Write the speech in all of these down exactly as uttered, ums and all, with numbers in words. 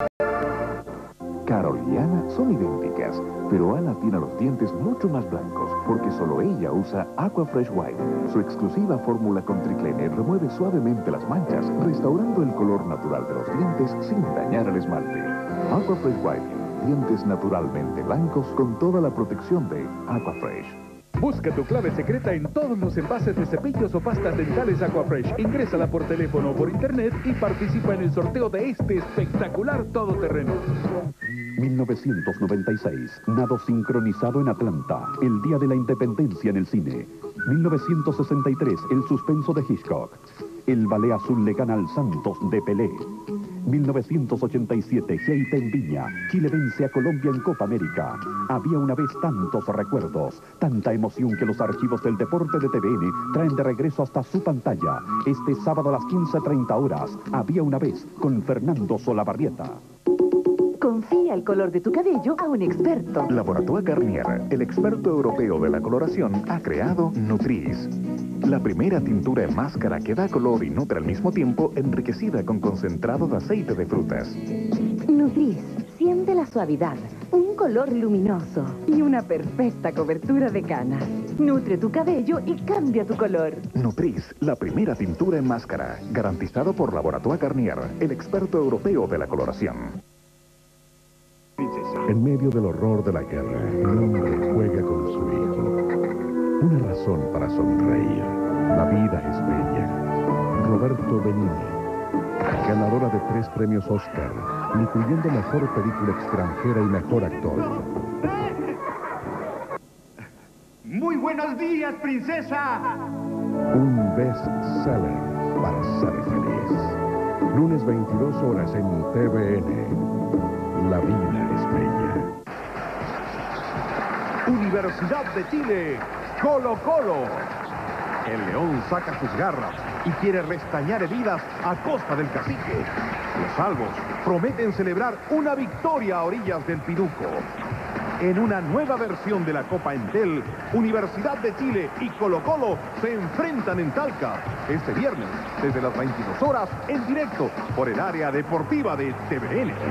Carol y Ana son idénticas, pero Ana tiene los dientes mucho más blancos porque solo ella usa Aqua Fresh White. Su exclusiva fórmula con triclene remueve suavemente las manchas, restaurando el color natural de los dientes sin dañar el esmalte. Aqua Fresh White, dientes naturalmente blancos con toda la protección de Aqua Fresh. Busca tu clave secreta en todos los envases de cepillos o pastas dentales Aquafresh. Ingrésala por teléfono o por internet y participa en el sorteo de este espectacular todoterreno. mil novecientos noventa y seis, nado sincronizado en Atlanta, el día de la independencia en el cine. mil novecientos sesenta y tres, el suspenso de Hitchcock. El ballet azul le gana al Santos de Pelé. mil novecientos ochenta y siete, Geita en Viña. Chile vence a Colombia en Copa América. Había una vez tantos recuerdos, tanta emoción que los archivos del deporte de T V N traen de regreso hasta su pantalla. Este sábado a las quince treinta horas, Había una vez, con Fernando Solabarrieta. Confía el color de tu cabello a un experto. Laboratoire Garnier, el experto europeo de la coloración, ha creado Nutris. La primera tintura en máscara que da color y nutre al mismo tiempo, enriquecida con concentrado de aceite de frutas. Nutris, siente la suavidad, un color luminoso y una perfecta cobertura de canas. Nutre tu cabello y cambia tu color. Nutris, la primera tintura en máscara, garantizado por Laboratoire Garnier, el experto europeo de la coloración. En medio del horror de la guerra, un hombre juega con su hijo. Una razón para sonreír. La vida es bella. Roberto Benigni, ganadora de tres premios Oscar, incluyendo Mejor Película Extranjera y Mejor Actor. ¡Muy buenos días, princesa! Un best-seller para ser feliz. Lunes veintidós horas en T V N. La vida es bella. Universidad de Chile, Colo Colo. El león saca sus garras y quiere restañar heridas a costa del cacique. Los salvos prometen celebrar una victoria a orillas del Pinuco. En una nueva versión de la Copa Entel, Universidad de Chile y Colo Colo se enfrentan en Talca este viernes desde las veintidós horas en directo por el área deportiva de T V N.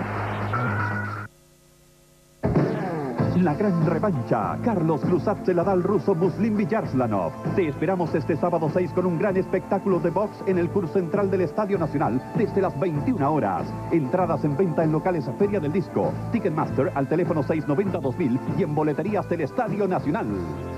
La gran revancha. Carlos Cruzat se la da al ruso Muslim Villarslanov. Te esperamos este sábado seis con un gran espectáculo de box en el curso central del Estadio Nacional desde las veintiuna horas. Entradas en venta en locales Feria del Disco, Ticketmaster al teléfono seis noventa dos mil y en boleterías del Estadio Nacional.